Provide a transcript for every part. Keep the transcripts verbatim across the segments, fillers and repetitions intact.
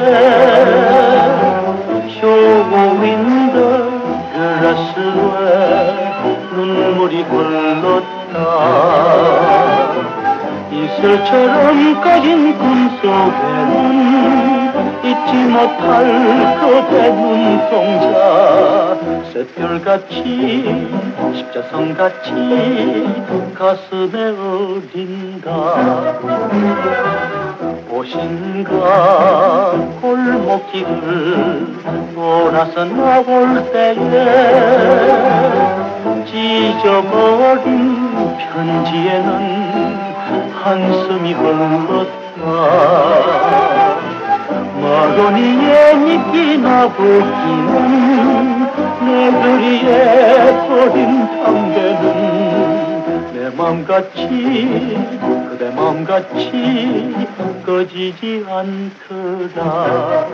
Show in the grassway 눈물이 흘렀다. 이슬처럼 꺼진 꿈속에는 잊지 못할 그대 눈동자 샛별같이 십자선같이 가슴에 어딘가. 오신가 골목길을 돌아서 나올 때에 찢어버린 편지에는 한숨이 흘렀다. 마로니에 니끼나 붓기는 내 그리에 버린 담배는 내 맘같이 그대 맘같이 꺼지지 않더라.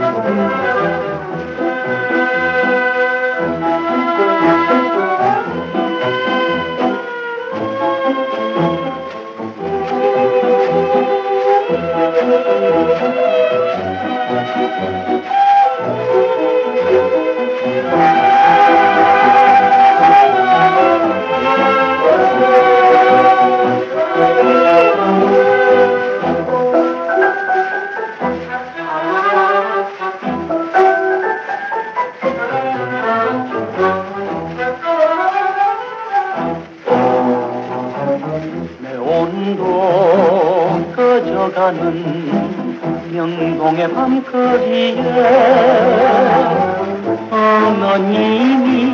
내 온도 꺼져가는 명동의 밤거리에 어머님이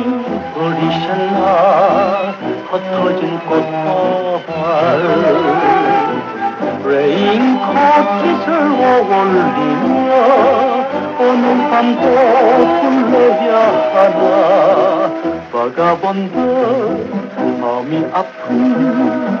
버리셨나 흩어진 꽃다발. 레인코트를 어울리며 오늘 밤도 불러야 하나. 바가본드 마음이 아픈